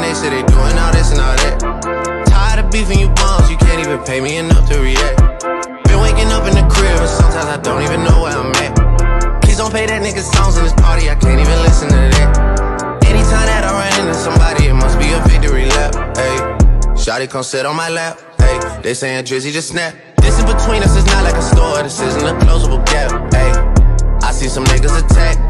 they say they doing all this and all that. Tired of beefing you bums, you can't even pay me enough to react. Been waking up in the crib, and sometimes I don't even know where I'm at. Please don't play that nigga songs in this party, I can't even listen to that. Anytime that I run into somebody, it must be a victory lap. Ayy, shawty come sit on my lap. Ayy, they saying Drizzy just snap. This in between us is not like a store, this isn't a closable gap. Ayy, I see some niggas attack.